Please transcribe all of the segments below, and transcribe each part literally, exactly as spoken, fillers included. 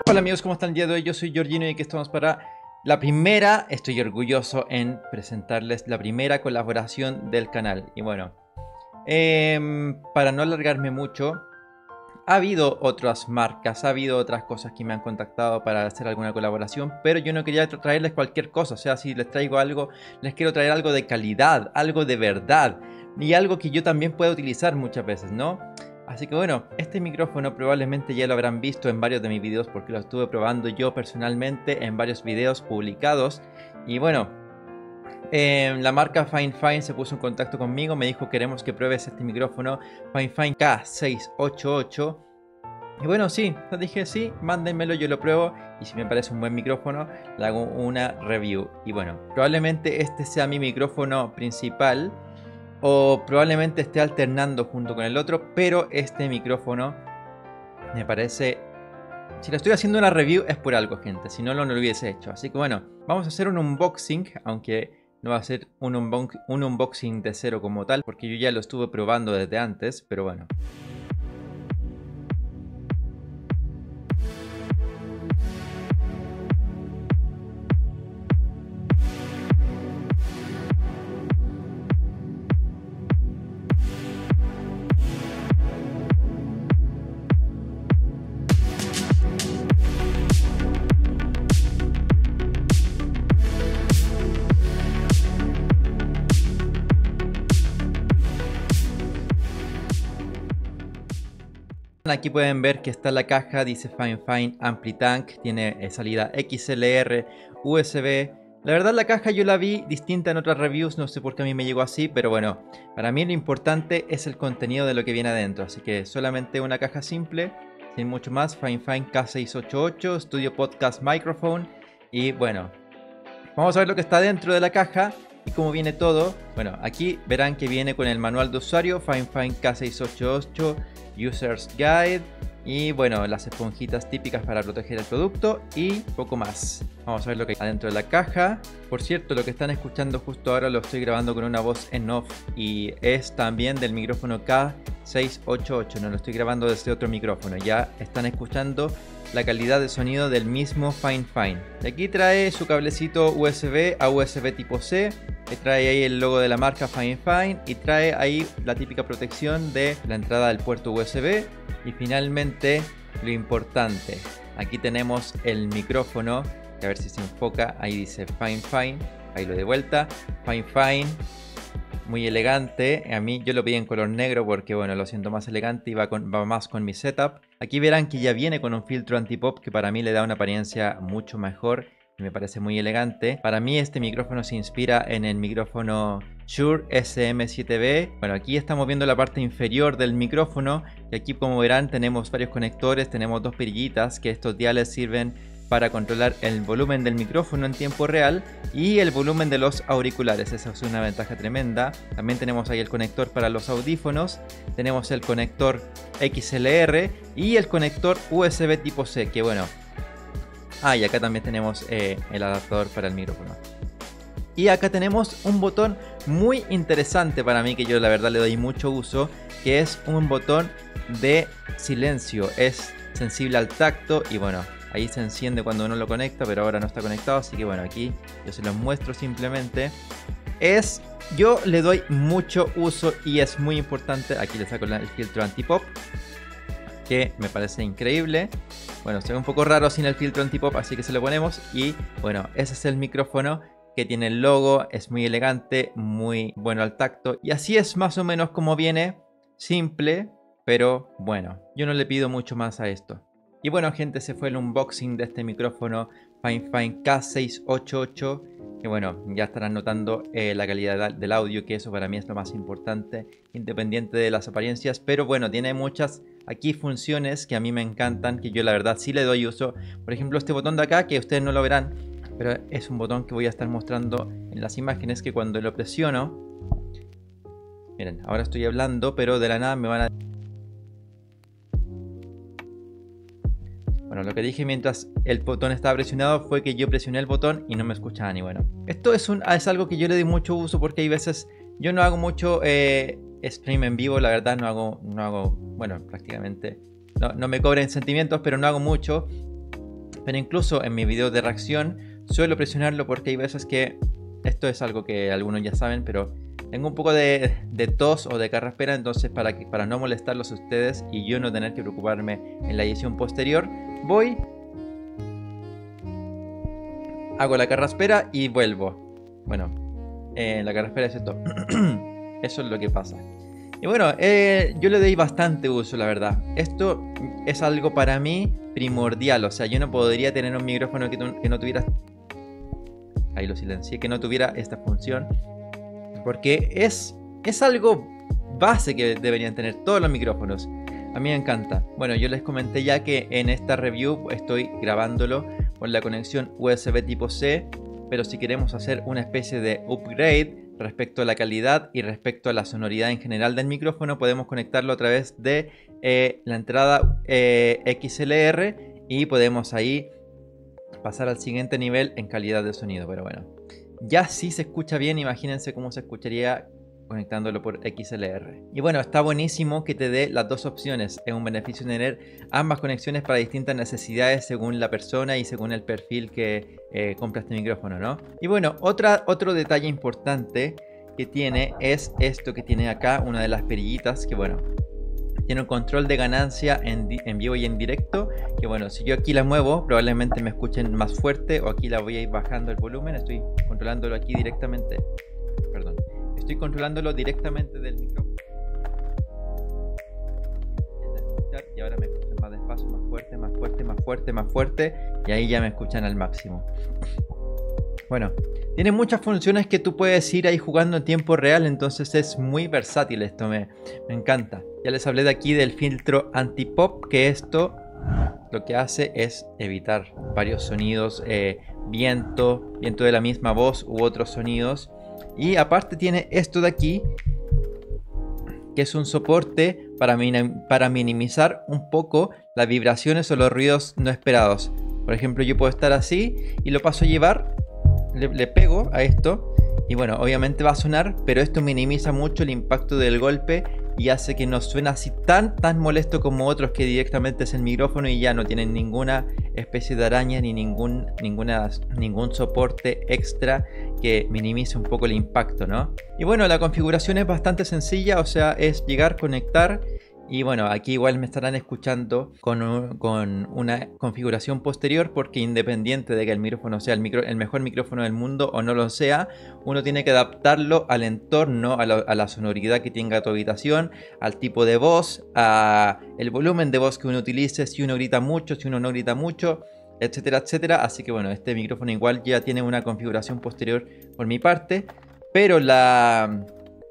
Hola amigos, ¿cómo están el día de hoy? Yo soy Georgino y aquí estamos para la primera, estoy orgulloso en presentarles la primera colaboración del canal. Y bueno, eh, para no alargarme mucho, ha habido otras marcas, ha habido otras cosas que me han contactado para hacer alguna colaboración, pero yo no quería tra- traerles cualquier cosa. O sea, si les traigo algo, les quiero traer algo de calidad, algo de verdad y algo que yo también pueda utilizar muchas veces, ¿no? Así que bueno, este micrófono probablemente ya lo habrán visto en varios de mis videos porque lo estuve probando yo personalmente en varios videos publicados. Y bueno, eh, la marca Fine Fine se puso en contacto conmigo, me dijo queremos que pruebes este micrófono Fine Fine K seiscientos ochenta y ocho. Y bueno, sí, les dije sí, mándenmelo, yo lo pruebo y si me parece un buen micrófono, le hago una review. Y bueno, probablemente este sea mi micrófono principal o probablemente esté alternando junto con el otro, pero este micrófono me parece... Si lo estoy haciendo una review es por algo, gente, si no, no lo hubiese hecho. Así que bueno, vamos a hacer un unboxing, aunque no va a ser un, unbox un unboxing de cero como tal, porque yo ya lo estuve probando desde antes, pero bueno. Aquí pueden ver que está la caja, dice Fine Fine Ampli Tank, tiene eh, salida X L R, U S B. La verdad la caja yo la vi distinta en otras reviews, no sé por qué a mí me llegó así, pero bueno, para mí lo importante es el contenido de lo que viene adentro, así que solamente una caja simple, sin mucho más. Fine Fine K seiscientos ochenta y ocho, Studio Podcast Microphone. Y bueno, vamos a ver lo que está dentro de la caja y cómo viene todo. Bueno, aquí verán que viene con el manual de usuario, Fine Fine K seiscientos ochenta y ocho, User's Guide y bueno, las esponjitas típicas para proteger el producto y poco más. Vamos a ver lo que hay adentro de la caja. Por cierto, lo que están escuchando justo ahora lo estoy grabando con una voz en off y es también del micrófono K seiscientos ochenta y ocho, no lo estoy grabando desde otro micrófono. Ya están escuchando la calidad de sonido del mismo Fine Fine. Y aquí trae su cablecito U S B a U S B tipo C. Trae ahí el logo de la marca Fine Fine y trae ahí la típica protección de la entrada del puerto U S B. Y finalmente lo importante, aquí tenemos el micrófono, que a ver si se enfoca, ahí dice Fine Fine, ahí lo de vuelta, Fine Fine, muy elegante. A mí yo lo pedí en color negro porque bueno, lo siento más elegante y va, con, va más con mi setup. Aquí verán que ya viene con un filtro antipop que para mí le da una apariencia mucho mejor. Me parece muy elegante. Para mí este micrófono se inspira en el micrófono Shure S M siete B. Bueno, aquí estamos viendo la parte inferior del micrófono. Y aquí, como verán, tenemos varios conectores. Tenemos dos perillitas que estos diales sirven para controlar el volumen del micrófono en tiempo real y el volumen de los auriculares. Esa es una ventaja tremenda. También tenemos ahí el conector para los audífonos. Tenemos el conector X L R y el conector U S B tipo C, que bueno... Ah, y acá también tenemos eh, el adaptador para el micrófono. Y acá tenemos un botón muy interesante para mí, que yo la verdad le doy mucho uso, que es un botón de silencio. Es sensible al tacto y bueno, ahí se enciende cuando uno lo conecta, pero ahora no está conectado, así que bueno, aquí yo se los muestro simplemente. Es, yo le doy mucho uso y es muy importante. Aquí le saco el filtro antipop, que me parece increíble. Bueno, se ve un poco raro sin el filtro antipop, así que se lo ponemos. Y bueno, ese es el micrófono que tiene el logo, es muy elegante, muy bueno al tacto. Y así es más o menos como viene, simple, pero bueno, yo no le pido mucho más a esto. Y bueno, gente, se fue el unboxing de este micrófono Fine Fine K seiscientos ochenta y ocho. Que bueno, ya estarán notando eh, la calidad del audio, que eso para mí es lo más importante, independiente de las apariencias. Pero bueno, tiene muchas aquí funciones que a mí me encantan, que yo la verdad sí le doy uso. Por ejemplo, este botón de acá, que ustedes no lo verán, pero es un botón que voy a estar mostrando en las imágenes, que cuando lo presiono... Miren, ahora estoy hablando, pero de la nada me van a... Bueno, lo que dije mientras el botón estaba presionado fue que yo presioné el botón y no me escuchaban. Y bueno, esto es, un, es algo que yo le doy mucho uso porque hay veces yo no hago mucho eh, stream en vivo, la verdad no hago, no hago bueno, prácticamente no, no me cobren sentimientos, pero no hago mucho. Pero incluso en mi video de reacción suelo presionarlo porque hay veces que, esto es algo que algunos ya saben, pero tengo un poco de, de tos o de carraspera, entonces para, que, para no molestarlos a ustedes y yo no tener que preocuparme en la edición posterior, voy, hago la carraspera y vuelvo. Bueno, eh, la carraspera es esto. Eso es lo que pasa. Y bueno, eh, yo le doy bastante uso, la verdad. Esto es algo para mí primordial. O sea, yo no podría tener un micrófono que, tu, que no tuviera... Ahí lo silencié, que no tuviera esta función. Porque es, es algo base que deberían tener todos los micrófonos. A mí me encanta. Bueno, yo les comenté ya que en esta review estoy grabándolo con la conexión U S B tipo C. Pero si queremos hacer una especie de upgrade respecto a la calidad y respecto a la sonoridad en general del micrófono, podemos conectarlo a través de eh, la entrada eh, X L R y podemos ahí pasar al siguiente nivel en calidad de sonido. Pero bueno, ya si se escucha bien, imagínense cómo se escucharía conectándolo por X L R. Y bueno, está buenísimo que te dé las dos opciones. Es un beneficio tener ambas conexiones para distintas necesidades según la persona y según el perfil que eh, compra este micrófono, ¿no? Y bueno, otra, otro detalle importante que tiene es esto que tiene acá, una de las perillitas que bueno, tiene un control de ganancia en, en vivo y en directo, que bueno, si yo aquí la muevo probablemente me escuchen más fuerte, o aquí la voy a ir bajando el volumen. Estoy controlándolo aquí directamente, perdón. Estoy controlándolo directamente del micrófono. Y ahora me escuchan más despacio, más fuerte, más fuerte, más fuerte, más fuerte. Y ahí ya me escuchan al máximo. Bueno, tiene muchas funciones que tú puedes ir ahí jugando en tiempo real. Entonces es muy versátil esto, me, me encanta. Ya les hablé de aquí del filtro anti-pop, que esto lo que hace es evitar varios sonidos, eh, viento, viento de la misma voz u otros sonidos. Y aparte tiene esto de aquí, que es un soporte para, min para minimizar un poco las vibraciones o los ruidos no esperados. Por ejemplo, yo puedo estar así y lo paso a llevar, le, le pego a esto y bueno, obviamente va a sonar, pero esto minimiza mucho el impacto del golpe y hace que no suene así tan tan molesto como otros que directamente es el micrófono y ya no tienen ninguna especie de araña ni ningún, ninguna, ningún soporte extra que minimice un poco el impacto, ¿no? Y bueno, la configuración es bastante sencilla, o sea, es llegar, conectar. Y bueno, aquí igual me estarán escuchando con, un, con una configuración posterior, porque independiente de que el micrófono sea el, micro, el mejor micrófono del mundo o no lo sea, uno tiene que adaptarlo al entorno, a, lo, a la sonoridad que tenga tu habitación, al tipo de voz, a el volumen de voz que uno utilice, si uno grita mucho, si uno no grita mucho, etcétera, etcétera. Así que bueno, este micrófono igual ya tiene una configuración posterior por mi parte, pero la...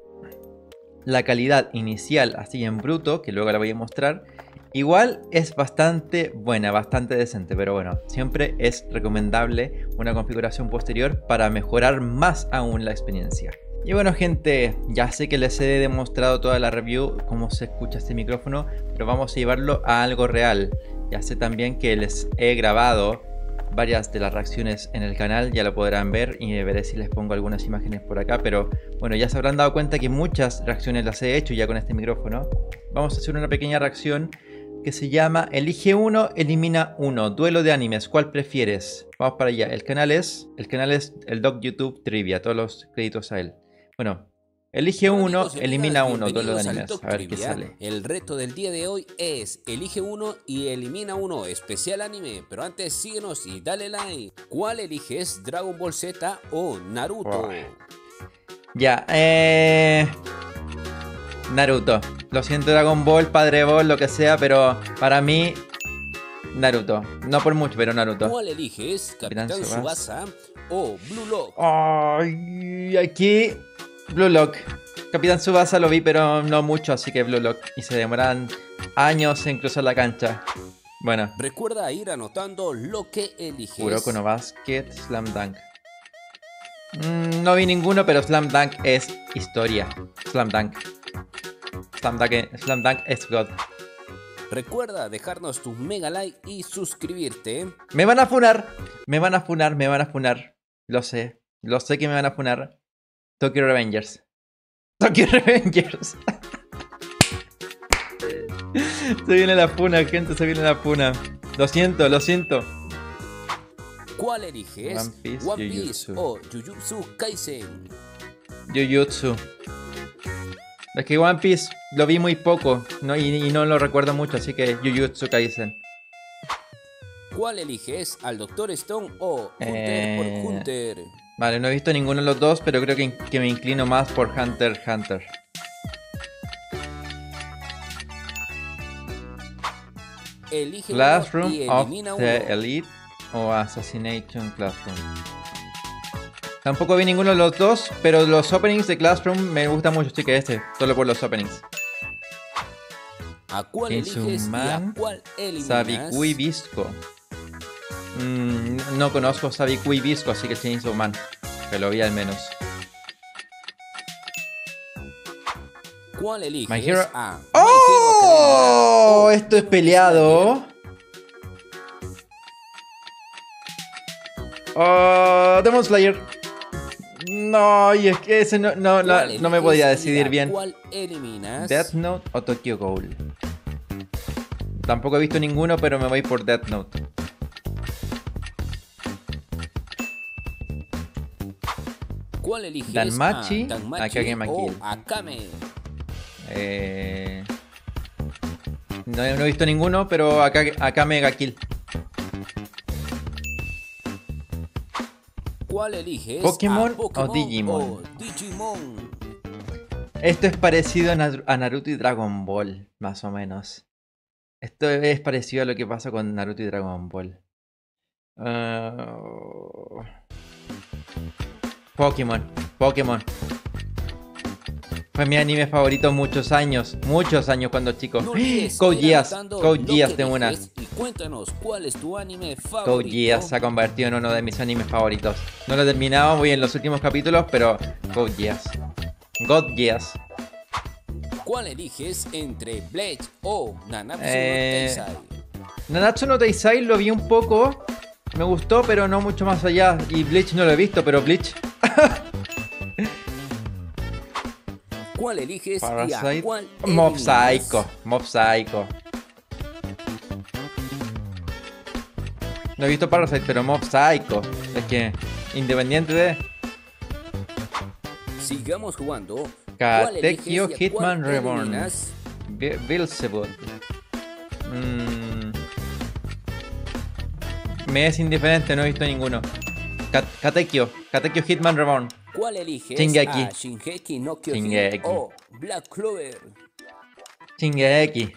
La calidad inicial, así en bruto, que luego la voy a mostrar, igual es bastante buena, bastante decente. Pero bueno, siempre es recomendable una configuración posterior para mejorar más aún la experiencia. Y bueno gente, ya sé que les he demostrado toda la review, cómo se escucha este micrófono, pero vamos a llevarlo a algo real. Ya sé también que les he grabado varias de las reacciones en el canal, ya lo podrán ver y veré si les pongo algunas imágenes por acá, pero bueno, ya se habrán dado cuenta que muchas reacciones las he hecho ya con este micrófono. Vamos a hacer una pequeña reacción que se llama Elige uno, elimina uno, duelo de animes, ¿cuál prefieres? Vamos para allá, el canal es el canal es el Doc YouTube Trivia, todos los créditos a él. Bueno, elige uno, elimina uno, duelo de animes, a ver qué sale. El reto del día de hoy es elige uno y elimina uno, especial anime. Pero antes síguenos y dale like. ¿Cuál eliges, Dragon Ball Z o Naruto? Oh. Ya, eh... Naruto. Lo siento Dragon Ball, Padre Ball, lo que sea, pero para mí Naruto. No por mucho, pero Naruto. ¿Cuál eliges, Capitán Tsubasa o Blue Lock? Ay, aquí Blue Lock. Capitán Tsubasa lo vi, pero no mucho, así que Blue Lock. Y se demoran años en cruzar la cancha. Bueno. Recuerda ir anotando lo que eliges. Kuroko no Basket, Slam Dunk. Mm, no vi ninguno, pero Slam Dunk es historia. Slam Dunk. Slam Dunk, Slam Dunk es God. Recuerda dejarnos tu mega like y suscribirte. Me van a funar. Me van a funar, me van a funar. Lo sé. Lo sé que me van a funar. Tokyo Revengers. Tokyo Revengers. Se viene la funa, gente, se viene la funa. Lo siento, lo siento. ¿Cuál eliges? One Piece, One Piece Jujutsu. o Jujutsu Kaisen. Jujutsu. Es que One Piece lo vi muy poco, ¿no? y, y no lo recuerdo mucho, así que Jujutsu Kaisen. ¿Cuál eliges? ¿Al Doctor Stone o Hunter Eh, por Hunter? Vale, no he visto ninguno de los dos, pero creo que, que me inclino más por Hunter x Hunter. Elige Classroom uno y of elimina the uno. Elite o Assassination Classroom. Tampoco vi ninguno de los dos, pero los openings de Classroom me gustan mucho, así que este, solo por los openings. ¿A cuál eliges y a Insuman, cuál eliminas? Sabikui Visco. Mm, no conozco Sabikui Visco, así que Chainsaw Man. Que lo vi al menos. ¿Cuál eliges? My Hero- A. My ¡Oh! Hero Esto es peleado. Oh, Demon Slayer. No, y es que ese no, no, no, ¿Cuál no me eliges podía y decidir a bien. ¿Cuál eliminas? Death Note o Tokyo Ghoul. Tampoco he visto ninguno, pero me voy por Death Note. ¿Cuál eliges? Danmachi, A. Danmachi Akame o Kill. Akame. Eh... No, no he visto ninguno, pero acá, acá Mega Kill. ¿Cuál eliges? ¿Pokémon ¿A o Digimon? o Digimon? Esto es parecido a Nar- a Naruto y Dragon Ball, más o menos. Esto es parecido a lo que pasa con Naruto y Dragon Ball. Ah, Pokémon, Pokémon. Fue mi anime favorito muchos años, muchos años cuando chico. No olvides Code ir Geass, anotando Code lo Geass que de una. eliges y cuéntanos cuál es tu anime Code favorito. Geass se ha convertido en uno de mis animes favoritos. No lo he terminado, voy en los últimos capítulos, pero Code Geass. God Geass. ¿Cuál eliges entre Bleach o Nanatsu Eh, no Taizai? Nanatsu no Taizai lo vi un poco, me gustó, pero no mucho más allá. Y Bleach no lo he visto, pero Bleach. ¿Cuál eliges y a Parasite. cuál Mob eliminas? Psycho, Mob Psycho. No he visto Parasite, pero Mob Psycho. Es que, independiente de Sigamos jugando. ¿Cuál eliges Katekyo y a Hitman cuál Reborn. eliminas? Be- Beelzebub. Mm. Me es indiferente, no he visto ninguno. Ka- Katekyo, Katekyo Hitman Reborn. ¿Cuál eliges? Shingeki. A. Shingeki no Kyojin Shingeki. o Black Clover. Shingeki.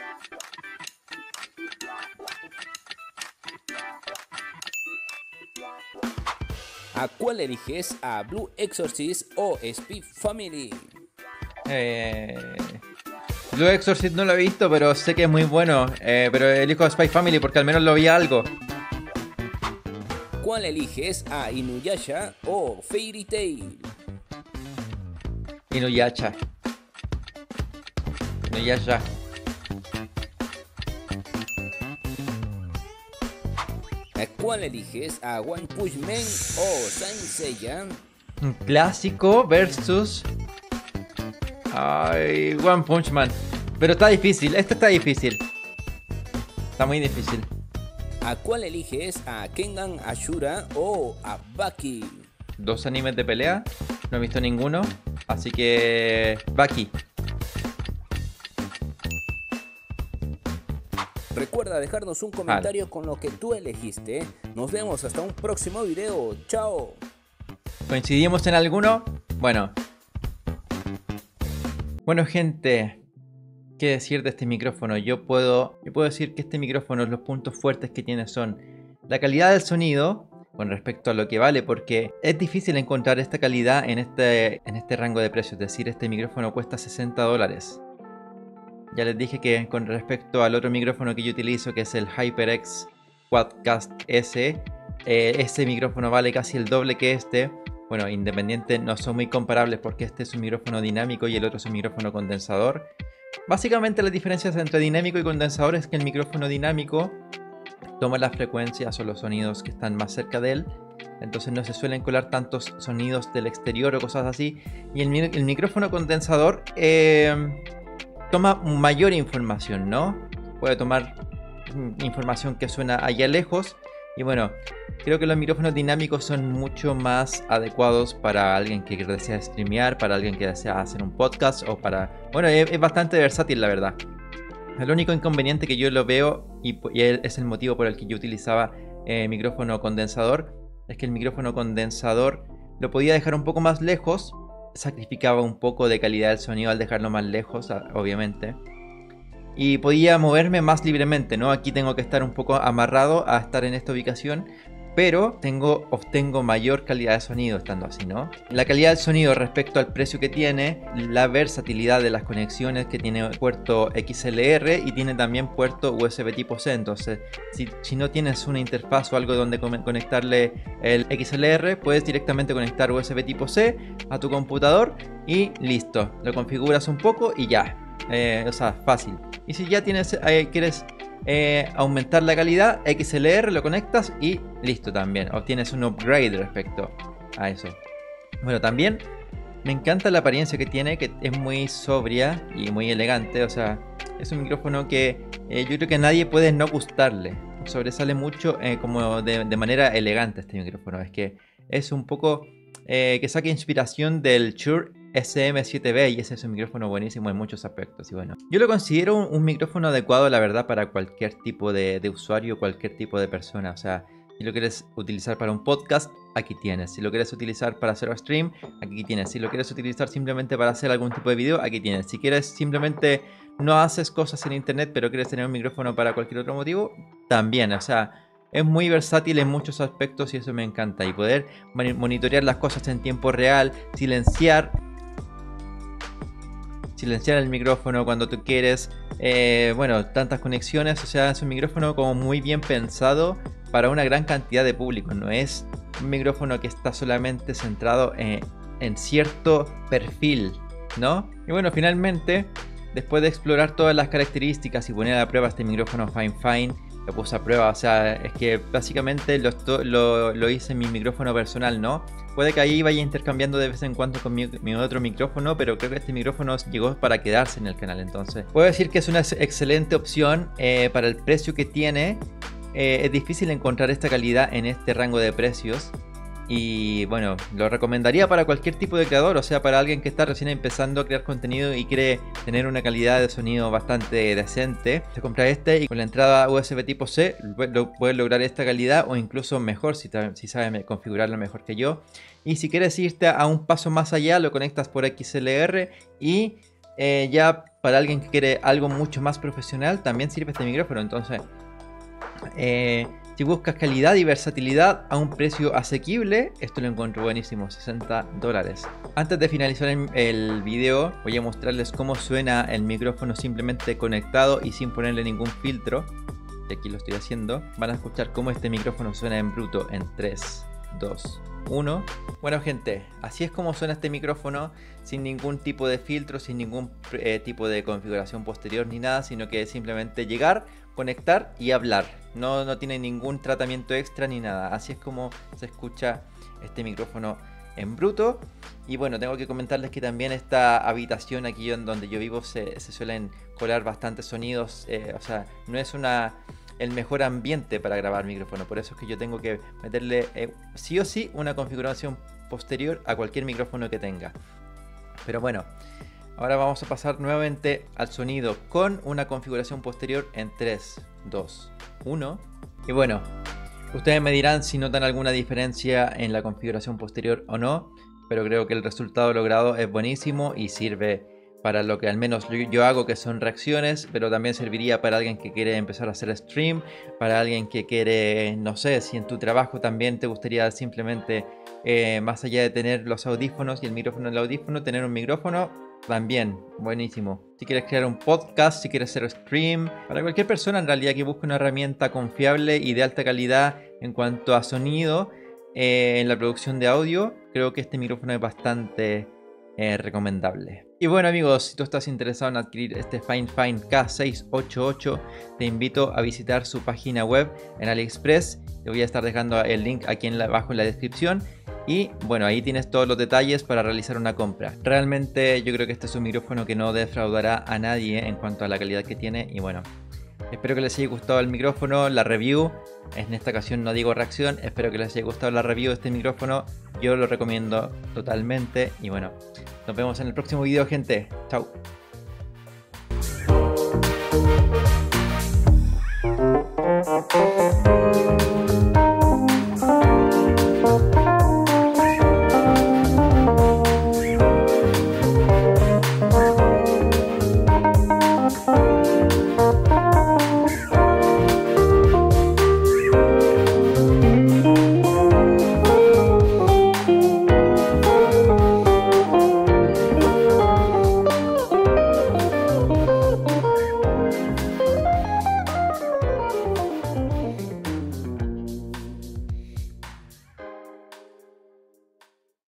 ¿A cuál eliges? A Blue Exorcist o Spy Family. Eh, Blue Exorcist no lo he visto, pero sé que es muy bueno. Eh, pero elijo Spy Family porque al menos lo vi algo. ¿Cuál eliges? A Inuyasha o Fairy Tail. Inuyasha. Inuyasha. ¿A cuál eliges? ¿A One Punch Man o Saint Seiya? Un clásico versus... Ay, One Punch Man. Pero está difícil, este está difícil. Está muy difícil. ¿A cuál eliges? ¿A Kengan Ashura o a Baki? Dos animes de pelea. No he visto ninguno. Así que... Baki. Recuerda dejarnos un comentario con lo que tú elegiste. Nos vemos hasta un próximo video. Chao. ¿Coincidimos en alguno? Bueno. Bueno, gente. ¿Qué decir de este micrófono? Yo puedo, yo puedo decir que este micrófono, los puntos fuertes que tiene son la calidad del sonido con respecto a lo que vale, porque es difícil encontrar esta calidad en este, en este rango de precios. Es decir, este micrófono cuesta sesenta dólares. Ya les dije que con respecto al otro micrófono que yo utilizo, que es el HyperX Quadcast S, eh, ese micrófono vale casi el doble que este. Bueno, independiente, no son muy comparables porque este es un micrófono dinámico y el otro es un micrófono condensador. Básicamente las diferencias entre dinámico y condensador es que el micrófono dinámico toma las frecuencias o los sonidos que están más cerca de él, entonces no se suelen colar tantos sonidos del exterior o cosas así, y el, el micrófono condensador eh, toma mayor información, ¿no? Puede tomar información que suena allá lejos, Y bueno, creo que los micrófonos dinámicos son mucho más adecuados para alguien que desea streamear, para alguien que desea hacer un podcast o para... Bueno, es, es bastante versátil la verdad. El único inconveniente que yo lo veo, y, y es el motivo por el que yo utilizaba eh, micrófono condensador, es que el micrófono condensador lo podía dejar un poco más lejos, sacrificaba un poco de calidad del sonido al dejarlo más lejos, obviamente. Y podía moverme más libremente, ¿no? Aquí tengo que estar un poco amarrado a estar en esta ubicación, pero tengo, obtengo mayor calidad de sonido estando así, ¿no? La calidad del sonido respecto al precio que tiene, la versatilidad de las conexiones, que tiene puerto X L R y tiene también puerto U S B tipo C. Entonces, si, si no tienes una interfaz o algo donde conectarle el X L R, puedes directamente conectar U S B tipo C a tu computador y listo. Lo configuras un poco y ya. Eh, o sea, fácil. Y si ya tienes, eh, quieres eh, aumentar la calidad, X L R lo conectas y listo también. Obtienes un upgrade respecto a eso. Bueno, también me encanta la apariencia que tiene, que es muy sobria y muy elegante. O sea, es un micrófono que eh, yo creo que a nadie puede no gustarle. Sobresale mucho eh, como de, de manera elegante este micrófono. Es que es un poco eh, que saca inspiración del Shure S M siete B y ese es un micrófono buenísimo en muchos aspectos. Y bueno, yo lo considero un, un micrófono adecuado, la verdad, para cualquier tipo de, de usuario, cualquier tipo de persona. O sea, si lo quieres utilizar para un podcast, aquí tienes. Si lo quieres utilizar para hacer un stream, aquí tienes. Si lo quieres utilizar simplemente para hacer algún tipo de video, aquí tienes. Si quieres simplemente no haces cosas en internet, pero quieres tener un micrófono para cualquier otro motivo, también. O sea, es muy versátil en muchos aspectos y eso me encanta. Y poder monitorear las cosas en tiempo real, silenciar silenciar el micrófono cuando tú quieres, eh, bueno, tantas conexiones. O sea, es un micrófono como muy bien pensado para una gran cantidad de público. No es un micrófono que está solamente centrado en, en cierto perfil, ¿no? Y bueno, finalmente, después de explorar todas las características y poner a prueba este micrófono Fine Fine, lo puse a prueba. O sea, es que básicamente lo, lo, lo hice en mi micrófono personal, ¿no? Puede que ahí vaya intercambiando de vez en cuando con mi, mi otro micrófono, pero creo que este micrófono llegó para quedarse en el canal. Entonces, puedo decir que es una excelente opción eh, para el precio que tiene. Eh, es difícil encontrar esta calidad en este rango de precios. Y bueno, lo recomendaría para cualquier tipo de creador, o sea, para alguien que está recién empezando a crear contenido y quiere tener una calidad de sonido bastante decente. Se compra este y con la entrada U S B tipo C lo puede lograr esta calidad o incluso mejor si, si sabe configurarlo mejor que yo. Y si quieres irte a un paso más allá, lo conectas por X L R y eh, ya para alguien que quiere algo mucho más profesional también sirve este micrófono. Entonces, eh, si buscas calidad y versatilidad a un precio asequible, esto lo encuentro buenísimo, sesenta dólares. Antes de finalizar el, el video, voy a mostrarles cómo suena el micrófono simplemente conectado y sin ponerle ningún filtro. Y aquí lo estoy haciendo. Van a escuchar cómo este micrófono suena en bruto en tres, dos, uno. Bueno gente, así es como suena este micrófono, sin ningún tipo de filtro, sin ningún eh, tipo de configuración posterior ni nada, sino que es simplemente llegar, conectar y hablar. No, no tiene ningún tratamiento extra ni nada. Así es como se escucha este micrófono en bruto. Y bueno, tengo que comentarles que también esta habitación aquí en donde yo vivo se, se suelen colar bastantes sonidos. Eh, o sea, no es una... el mejor ambiente para grabar micrófono. Por eso es que yo tengo que meterle eh, sí o sí una configuración posterior a cualquier micrófono que tenga. Pero bueno, ahora vamos a pasar nuevamente al sonido con una configuración posterior en tres, dos, uno. Y bueno, ustedes me dirán si notan alguna diferencia en la configuración posterior o no, pero creo que el resultado logrado es buenísimo y sirve para lo que al menos yo, yo hago, que son reacciones, pero también serviría para alguien que quiere empezar a hacer stream, para alguien que quiere, no sé, si en tu trabajo también te gustaría simplemente, eh, más allá de tener los audífonos y el micrófono del audífono, tener un micrófono, también, buenísimo. Si quieres crear un podcast, si quieres hacer stream, para cualquier persona en realidad que busque una herramienta confiable y de alta calidad en cuanto a sonido, eh, en la producción de audio, creo que este micrófono es bastante eh, recomendable. Y bueno amigos, si tú estás interesado en adquirir este Fine Fine K seiscientos ochenta y ocho, te invito a visitar su página web en AliExpress. Te voy a estar dejando el link aquí en la, abajo en la descripción. Y bueno, ahí tienes todos los detalles para realizar una compra. Realmente yo creo que este es un micrófono que no defraudará a nadie en cuanto a la calidad que tiene. Y bueno, espero que les haya gustado el micrófono, la review. En esta ocasión no digo reacción, espero que les haya gustado la review de este micrófono. Yo lo recomiendo totalmente y bueno, nos vemos en el próximo video, gente. Chao.